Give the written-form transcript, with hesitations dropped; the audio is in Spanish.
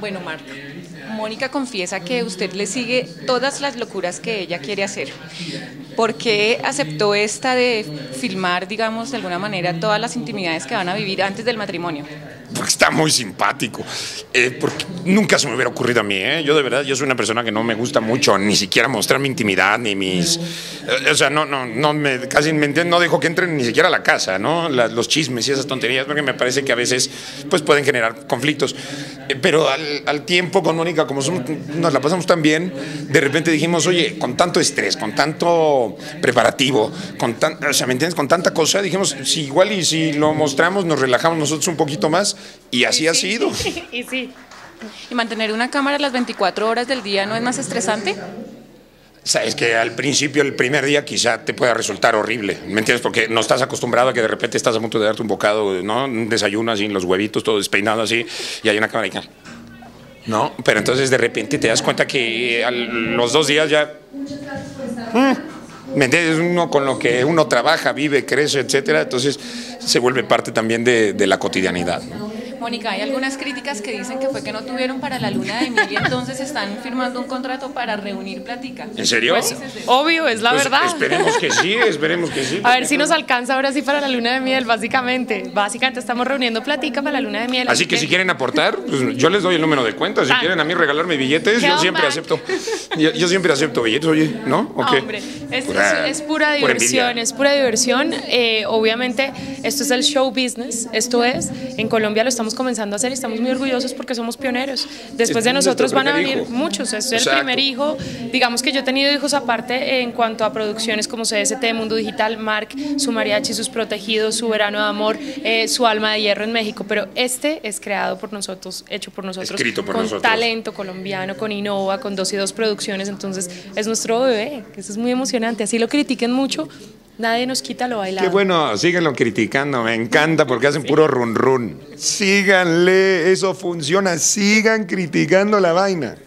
Bueno, Marc, Mónica confiesa que usted le sigue todas las locuras que ella quiere hacer. ¿Por qué aceptó esta de filmar, digamos, de alguna manera, todas las intimidades que van a vivir antes del matrimonio? Porque está muy simpático. Porque nunca se me hubiera ocurrido a mí, ¿eh? Yo de verdad, yo soy una persona que no me gusta mucho ni siquiera mostrar mi intimidad, ni mis... o sea, casi no dejo que entren ni siquiera a la casa, ¿no? Los chismes y esas tonterías, porque me parece que a veces pues pueden generar conflictos. Pero al tiempo con Mónica, como nos la pasamos tan bien, de repente dijimos, oye, con tanto estrés, con tanto preparativo, o sea, ¿me entiendes? Con tanta cosa, dijimos, si igual y si lo mostramos, nos relajamos nosotros un poquito más, y así ha sido. Y sí. ¿Y mantener una cámara las 24 horas del día no es más estresante? Sabes que al principio, el primer día, quizá te pueda resultar horrible, ¿me entiendes? Porque no estás acostumbrado a que de repente estás a punto de darte un bocado, ¿no? Un desayuno así, los huevitos todo despeinado así, y hay una cámara y... ¿no? Pero entonces de repente te das cuenta que a los 2 días ya... ¿me entiendes? Uno con lo que uno trabaja, vive, crece, etcétera, entonces se vuelve parte también de la cotidianidad, ¿no? Mónica, hay algunas críticas que dicen que fue que no tuvieron para la luna de miel y entonces están firmando un contrato para reunir platica. ¿En serio? Pues, obvio, es la verdad. Esperemos que sí, esperemos que sí. A ver si nos alcanza ahora sí para la luna de miel, básicamente. Básicamente estamos reuniendo platica para la luna de miel. Así que si quieren aportar, pues yo les doy el número de cuenta. Si quieren a mí regalarme billetes, yo siempre acepto. Yo siempre acepto billetes, oye, ¿no? ¿O qué? Hombre, es pura diversión, es pura diversión. Obviamente, esto es el show business, esto es, en Colombia lo estamos comenzando a hacer y estamos muy orgullosos porque somos pioneros. Después de nosotros van a venir muchos, este es el primer hijo. Digamos que yo he tenido hijos aparte en cuanto a producciones como CST, Mundo Digital, Marc, su mariachi, sus protegidos, su verano de amor, su alma de hierro en México, pero este es creado por nosotros, hecho por nosotros, escrito por con nosotros. Talento colombiano, con Innova, con 2 y 2 Producciones, entonces es nuestro bebé, que eso es muy emocionante, así lo critiquen mucho, nadie nos quita lo bailado. Qué bueno, síganlo criticando, me encanta porque hacen puro run run. Síganle, eso funciona, sigan criticando la vaina.